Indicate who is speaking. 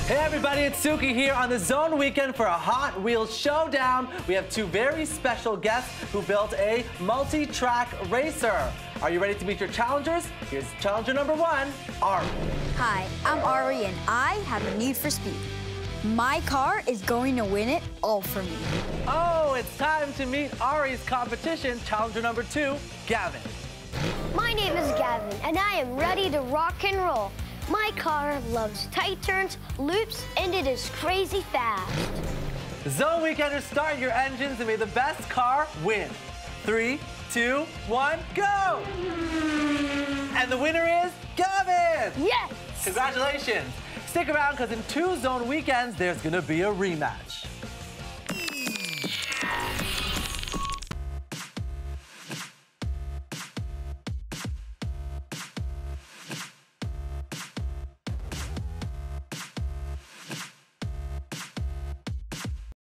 Speaker 1: Hey everybody, it's Suki here on the Zone Weekend for a Hot Wheels Showdown. We have two very special guests who built a multi-track racer. Are you ready to meet your challengers? Here's challenger number one, Ari.
Speaker 2: Hi, I'm Ari and I have a need for speed. My car is going to win it all for me.
Speaker 1: Oh, it's time to meet Ari's competition, challenger number two, Gavin.
Speaker 3: My name is Gavin and I am ready to rock and roll. My car loves tight turns, loops, and it is crazy fast.
Speaker 1: Zone Weekenders, start your engines and may the best car win. 3, 2, 1, go! And the winner is Gavin!
Speaker 3: Yes!
Speaker 1: Congratulations! Stick around because in 2 Zone Weekends, there's gonna be a rematch.